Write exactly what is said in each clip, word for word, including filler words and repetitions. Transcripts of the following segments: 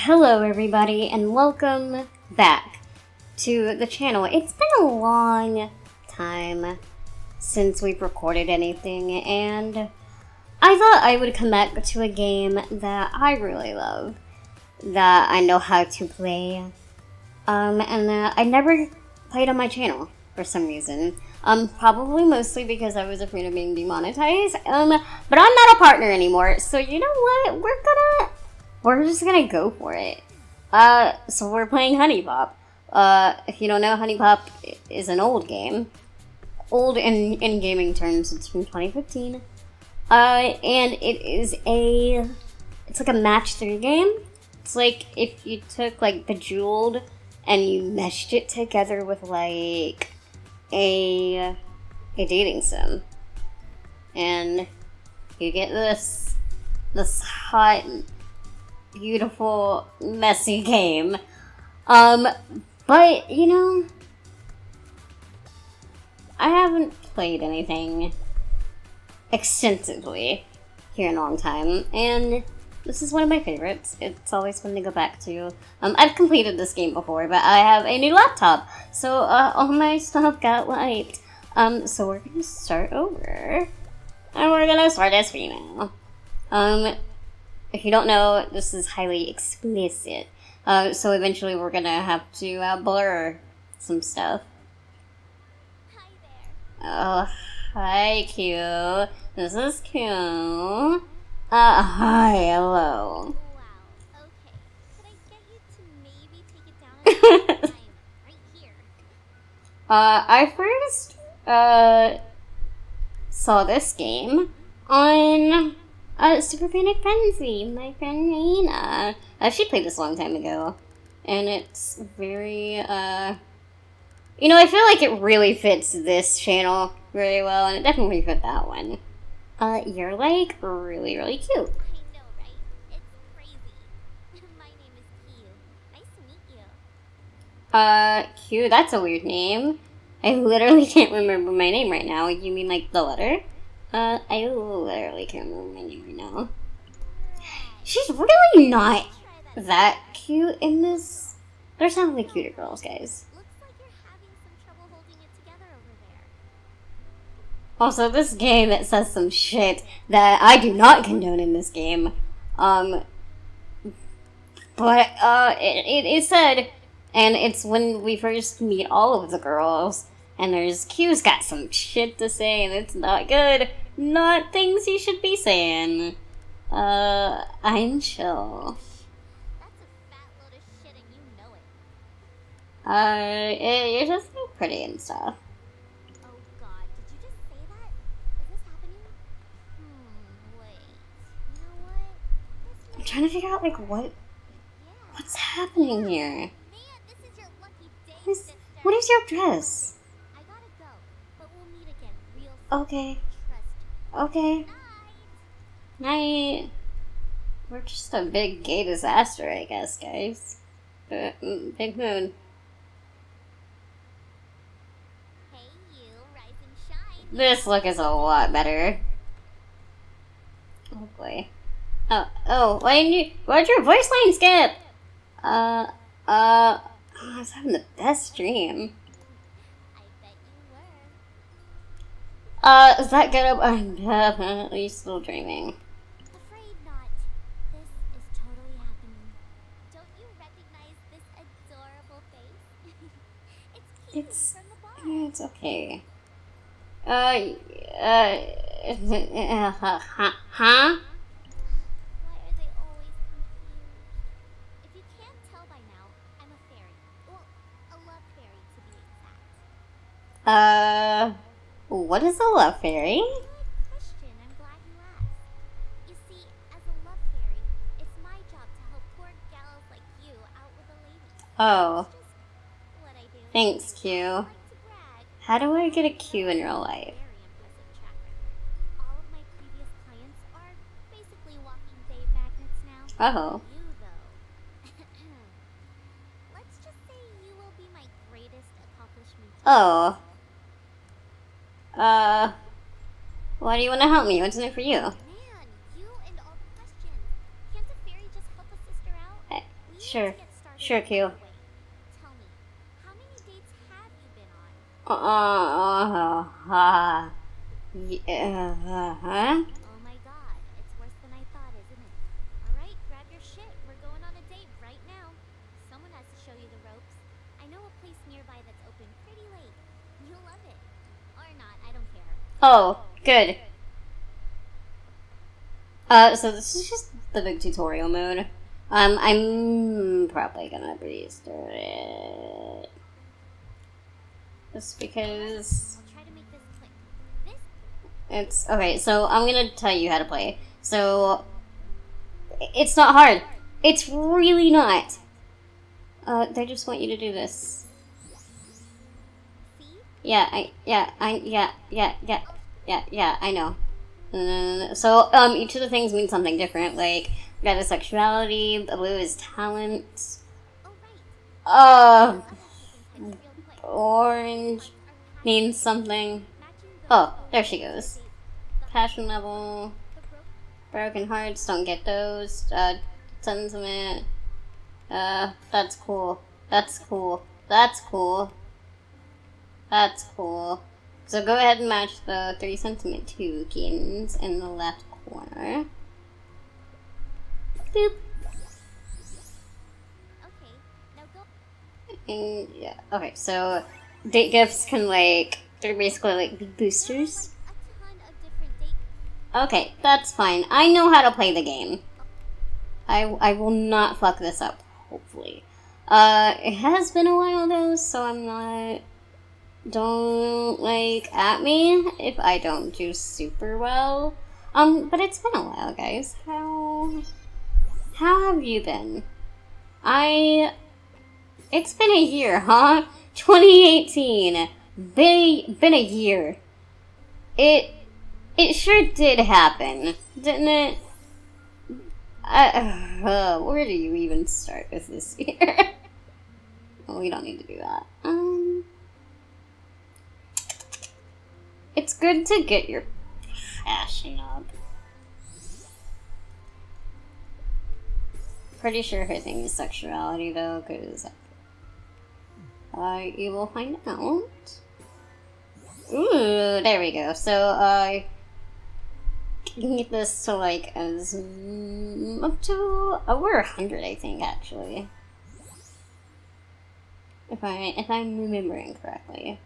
Hello everybody and welcome back to the channel. It's been a long time since we've recorded anything and I thought I would come back to a game that I really love, that I know how to play, um, and that I never played on my channel for some reason. Um, probably mostly because I was afraid of being demonetized, um, but I'm not a partner anymore, so you know what, we're gonna We're just gonna go for it. Uh, so we're playing HuniePop. Uh, if you don't know, HuniePop is an old game. Old in, in gaming terms, it's from twenty fifteen. Uh, and it is a, it's like a match three game. It's like if you took like Bejeweled and you meshed it together with like a, a dating sim. And you get this, this hot, beautiful, messy game. Um, but, you know, I haven't played anything extensively here in a long time, and this is one of my favorites. It's always fun to go back to. Um, I've completed this game before, but I have a new laptop, so uh, all my stuff got wiped. Um, so we're gonna start over, and we're gonna start as female. Um, If you don't know, this is highly explicit, uh, so eventually we're gonna have to uh, blur some stuff. Hi there. Oh, hi, Q. This is Q. Uh, hi, hello. Wow. Okay. Could I get you to maybe take it down a little? I'm right here. Uh, I first, uh, saw this game on Uh, Super Panic Frenzy, my friend Nina. Uh, she played this a long time ago. And it's very, uh... You know, I feel like it really fits this channel really well, and it definitely fit that one. Uh, you're, like, really, really cute. I know, right? It's crazy. My name is Q. Nice to meet you. Uh, Q, that's a weird name. I literally can't remember my name right now. You mean, like, the letter? Uh, I literally can't remember my name right now. She's really not that cute in this. There's definitely cuter girls, guys. Looks like you're having some trouble holding it together over there. Also, this game, it says some shit that I do not condone in this game. Um, but, uh, it, it, it said, and it's when we first meet all of the girls, and there's Q's got some shit to say, and it's not good. Not things you should be saying. Uh, I'm chill. That's a fat load of shit and you know it. Uh, it, you're just so pretty and stuff. Oh god, did you just say that? Is this happening? Hmm, wait. You know what? I'm This trying to figure out, like, what, yeah. what's happening here? Man, this is your lucky day, What is, sister. what is your dress? I gotta go, but we'll meet again real soon. Okay, Trust me. okay. Night. Night. We're just a big gay disaster, I guess, guys. Uh, mm, big moon. Hey you, rise and shine. This look is a lot better. Oh boy. Oh, oh, why didn't you, why'd your voice line skip? Uh, uh, oh, I was having the best dream. I bet you were. Uh, is that good? I'm definitely still dreaming. Afraid not. This is totally happening. Don't you recognize this adorable face? It's cute It's, from the bar. it's okay. Uh, uh, huh? huh? Why are they always confused? If you can't tell by now, I'm a fairy. Well, a love fairy to be exact. Uh, what is a love fairy? Good question. I'm glad you asked. You see, as a love fairy, it's my job to help poor gals like you out with a lady. Oh, It's just what I do. thanks, I Q. like to brag. How do I get a Q in real life? Very impressive track record. All of my previous clients are basically walking babe magnets now. Oh. You though. Let's just say you will be my greatest accomplishment. Oh. Uh, why do you want to help me? What's in it for you? Man, you and all the questions. Can't a fairy just help a sister out? Eh. We need Sure. to get started Sure, right Q. away. Tell me, how many dates have you been on? Uh, uh, yeah, huh? Oh my god, it's worse than I thought, isn't it? Alright, grab your shit. We're going on a date right now. Someone has to show you the ropes. I know a place nearby that's open pretty late. You'll love it. Or not, I don't care. Oh, good. Uh, so this is just the big tutorial mode. Um, I'm probably gonna restart it. Just because I'll try to make this click. This it's okay, so I'm gonna tell you how to play. So it's not hard. It's really not. Uh, they just want you to do this. see? Yeah, I, yeah, I, yeah, yeah, yeah, yeah, yeah, I know. Uh, so, um, each of the things means something different. Like, red is sexuality, blue is talent, Oh right. uh, Other housekeeping tips real quick. orange Ones are means something. matching the Oh, rope there she dates. goes. The Passion level, the rope broken hearts, don't get those, uh, sentiment, uh, that's cool, that's cool, that's cool, that's cool. So go ahead and match the three sentiment tokens in the left corner. Boop. okay. Now go And yeah, okay, so date gifts can like, they're basically like big boosters. like a ton of different date Okay, that's fine. I know how to play the game. I, I will not fuck this up, hopefully. Uh, it has been a while though, so I'm not... Don't, like, at me if I don't do super well. Um, but it's been a while, guys. How... How have you been? I... It's been a year, huh? twenty eighteen. Been, been a year. It... It sure did happen, didn't it? I, uh, where do you even start with this year? Well, we don't need to do that. Um... It's good to get your passion up. Pretty sure her thing is sexuality though, because uh, you will find out. Ooh, there we go. So I uh, can get this to like as mm, up to over a hundred, I think, actually. If I if I'm remembering correctly.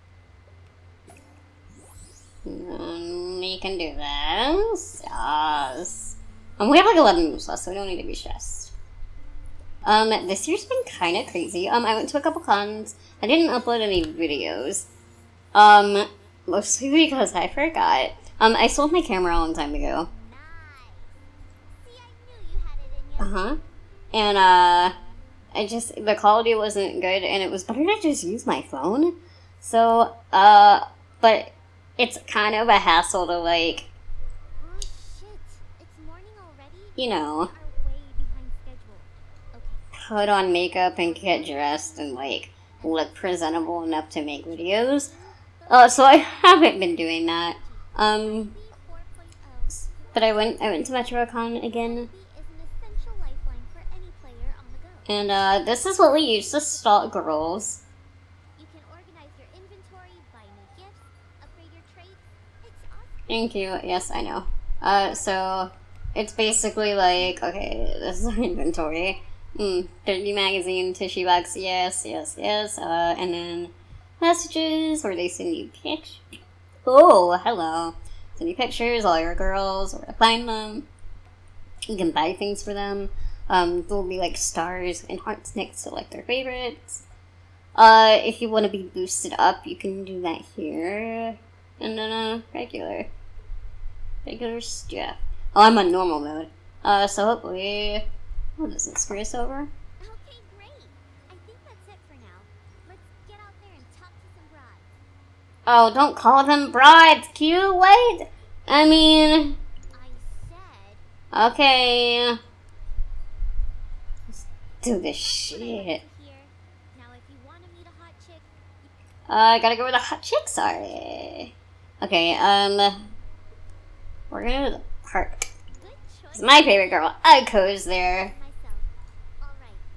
Um, we can do this. Yes. Um, we have like eleven moves left, so we don't need to be stressed. Um, this year's been kind of crazy. Um, I went to a couple cons. I didn't upload any videos. Um, mostly because I forgot. Um, I sold my camera a long time ago. nice. See, I knew you had it in you. Uh-huh. And, uh, I just, the quality wasn't good, and it was better to just use my phone. So, uh, but it's kind of a hassle to, like, Oh shit. It's morning already? you know, We are way behind schedule. Okay. put on makeup and get dressed and, like, look presentable enough to make videos. Uh, so I haven't been doing that. Um, four point oh. but I went, I went to MetroCon again, B is an essential lifeline for any player on the go. and, uh, this is what we use to stalk girls. You can organize your inventory, buy new gifts, upgrade your traits. It's awesome. Thank you. Yes, I know. Uh, so it's basically like, okay, this is our inventory. Mm, thirty magazine, tissue box, yes, yes, yes. Uh, and then messages where they send you pictures. Oh, hello. Send you pictures, all your girls, where to find them. You can buy things for them. Um, there'll be like stars and hearts next to like their favorites. Uh, if you want to be boosted up, you can do that here. And then, uh, regular. Regular stuff. Oh, I'm on normal mode. Uh, so hopefully... Oh, doesn't screw us over. Okay, great. I think that's it for now. Let's get out there and talk to some brides. Oh, don't call them brides, Q. Wait! I mean... I said... Okay... Let's do this shit. Here. Now, if you want to meet a hot chick, Uh, I gotta go where the hot chicks are. Okay, um... We're gonna go to the park. good choice. It's my favorite girl. Aiko's there. Myself. All right.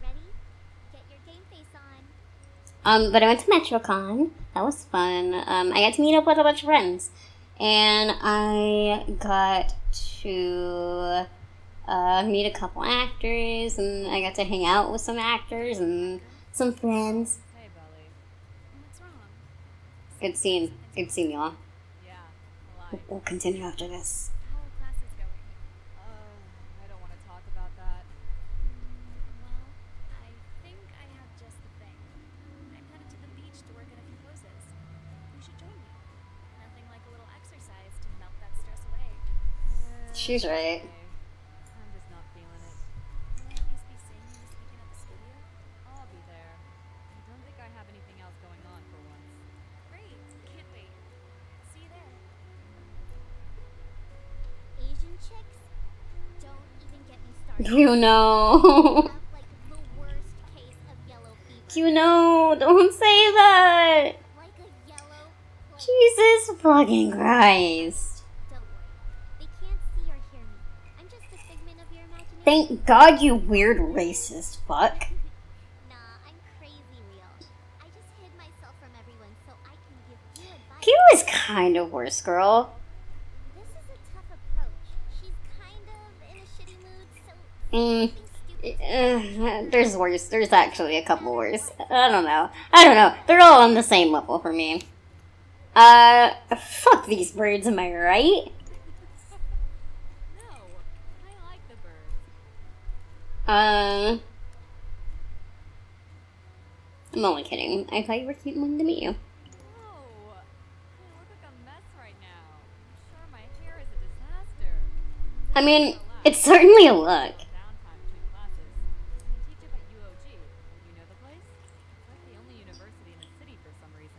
Um, but I went to MetroCon. That was fun. Um, I got to meet up with a bunch of friends. And I got to uh, meet a couple actors, and I got to hang out with some actors and some friends. Hey, Belly. What's wrong? Good scene. Good scene, y'all. Yeah, a We'll, lot. we'll continue after this. How are classes going? Uh, I don't want to talk about that. Well, I think I have just the thing. I'm headed to the beach to work on a few poses. You should join me. Nothing like a little exercise to melt that stress away. She's right. Okay. I'm just not feeling it. Will I at least be seeing you this weekend at the studio? I'll be there. I don't think I have anything else going on for once. Great. Can't wait. See you there. Asian chicks? Don't even get me started. You know. Have, like, the worst case of yellow fever. You know. Don't say that. Like a yellow... Like, Jesus fucking Christ. don't worry. They can't see or hear me. I'm just a figment of your imagination. Thank God, you weird racist fuck. Nah, I'm crazy real. I just hid myself from everyone so I can give you advice. Q is kind of worse, girl. This is a tough approach. She's kind of in a shitty mood, so Mm. something stupid. Uh, there's worse. There's actually a couple worse. I don't know. I don't know. They're all on the same level for me. Uh, fuck these birds, am I right? No, I like the birds. Um, I'm only kidding. I thought you were cute and wanted to meet you. Oh, I look like a mess right now. I'm sure my hair is a disaster. I mean, it's certainly a look. Downtime between classes. I teach up at U O G. You know the place? It's like the only university in the city for some reason.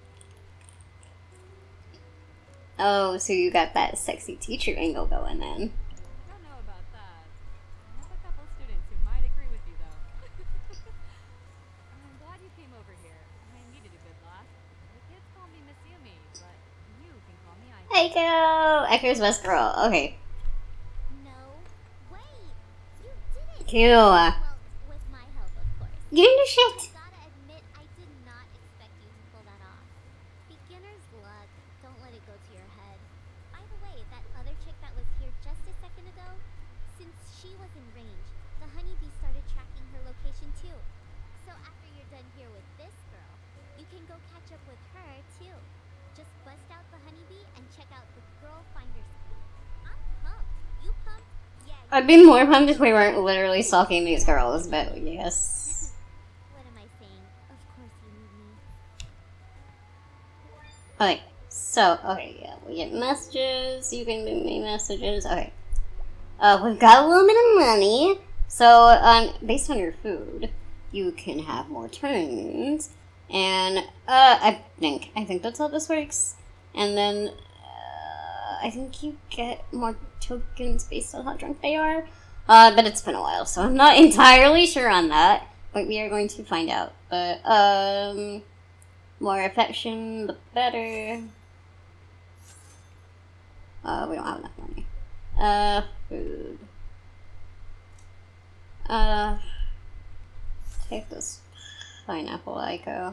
Oh, so you got that sexy teacher angle going then. I don't know about that. I have a couple students who might agree with you, though. I'm glad you came over here. I needed a good laugh. The kids call me Miss Yumi, but you can call me Aiko. Echo! Echo's best girl. Okay. No. Wait. You did it. Q. Well, with my help, of course. You didn't do shit. I gotta admit, I did not expect you to pull that off. Beginner's luck. Don't let it go to your head. By the way, that other chick that was here just a second ago, since she was in range, the honeybee started tracking her location too. So after you're done here with this girl, you can go catch up with her too. Just bust out the honeybee and check out the girl finder screen. I'm pumped. You pumped? Yeah. I'd be more pumped if we weren't literally stalking these girls, but yes. What am I saying? Of course you need me. Okay, so, okay, yeah, we get messages, you can give me messages, okay. Uh, we've got a little bit of money, so, um, based on your food, you can have more turns, and, uh, I think, I think that's how this works, and then, uh, I think you get more tokens based on how drunk they are, uh, but it's been a while, so I'm not entirely sure on that, but we are going to find out, but, um... more affection, the better. Uh, we don't have enough money. Uh, food. Uh, take this pineapple, Aiko.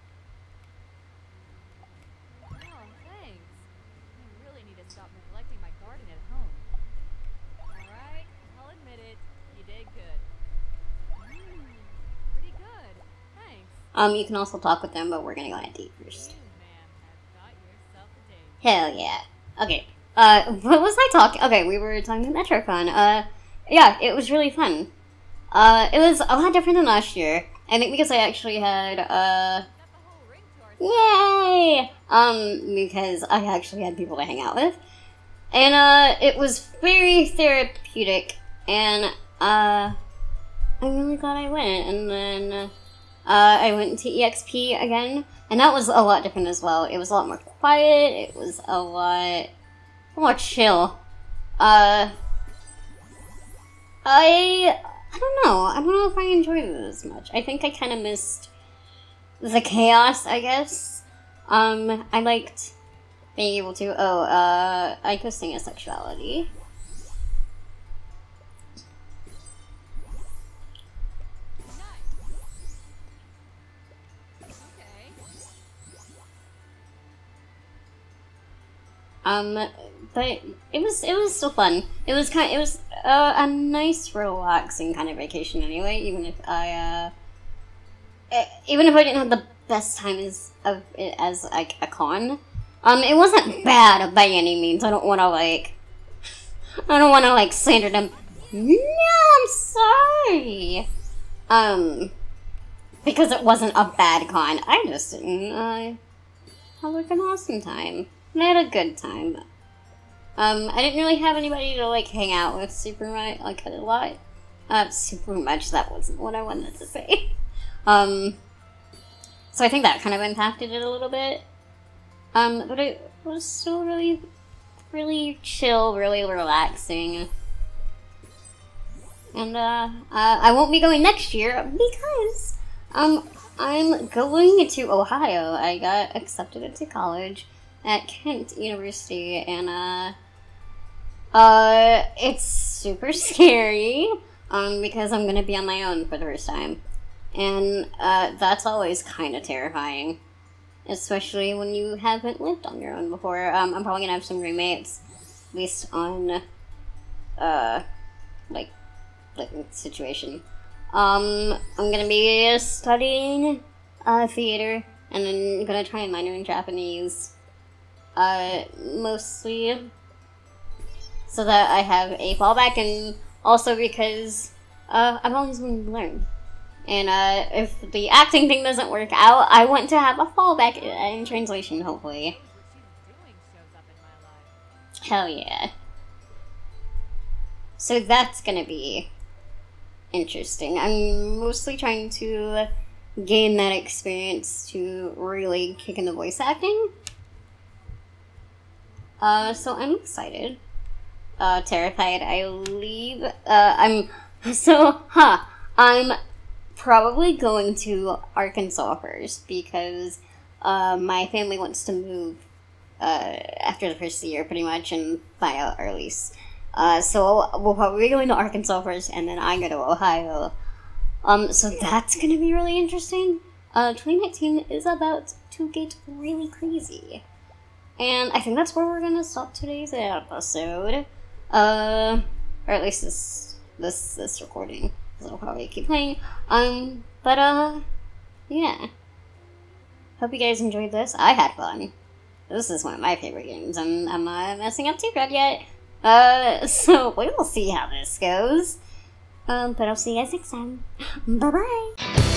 Oh, thanks. I really need to stop neglecting my garden at home. Alright, I'll admit it. You did good. Mmm, pretty good. Thanks. Um, you can also talk with them, but we're gonna go on a date first. You, ma'am, have got yourself a date. Hell yeah. Okay. Uh, what was I talking? Okay, we were talking about MetroCon. Uh, yeah, it was really fun. Uh, it was a lot different than last year. I think because I actually had, uh, Got the whole ring to ourselves. yay! Um, because I actually had people to hang out with. And, uh, it was very therapeutic, and, uh, I'm really glad I went. And then, uh, I went to E X P again, and that was a lot different as well. It was a lot more quiet, it was a lot more chill. Uh, I, I don't know, I don't know if I enjoyed it as much. I think I kind of missed the chaos, I guess. Um, I liked being able to, oh, uh, Aiko's thing is sexuality. Um, but it was it was still fun. It was kind. It was uh, a nice, relaxing kind of vacation anyway. Even if I uh, eh, even if I didn't have the best time as of it as like a con, um, it wasn't bad by any means. I don't want to like, I don't want to like slander them. No, I'm sorry. Um, because it wasn't a bad con. I just didn't uh, have like an awesome time. And I had a good time. Um, I didn't really have anybody to like hang out with super much, like a lot. Uh, super much. That wasn't what I wanted to say. Um, so I think that kind of impacted it a little bit. Um, but it was still really, really chill, really relaxing. And, uh, uh, I won't be going next year because, um, I'm going to Ohio. I got accepted into college at Kent University, and, uh, uh, it's super scary, um, because I'm gonna be on my own for the first time. And, uh, that's always kind of terrifying. Especially when you haven't lived on your own before. Um, I'm probably gonna have some roommates based on, uh, like, living situation. Um, I'm gonna be studying, uh, theater, and then gonna try and minor in Japanese, uh, mostly so that I have a fallback, and also because, uh, I've always wanted to learn. And, uh, if the acting thing doesn't work out, I want to have a fallback in translation, hopefully. Hell yeah. So that's gonna be interesting. I'm mostly trying to gain that experience to really kick into voice acting. Uh, so I'm excited. Uh, terrified I leave. Uh, I'm, so, huh, I'm probably going to Arkansas first because, uh, my family wants to move, uh, after the first year pretty much and buy out our lease. Uh, so we'll probably be going to Arkansas first, and then I go to Ohio. Um, so that's gonna be really interesting. Uh, twenty nineteen is about to get really crazy. And I think that's where we're gonna stop today's episode. Uh, or at least this, this, this recording. Because I'll probably keep playing. Um, but, uh, yeah. Hope you guys enjoyed this. I had fun. This is one of my favorite games, and I'm not messing up too bad yet. Uh, so we will see how this goes. Um, but I'll see you guys next time. Bye-bye!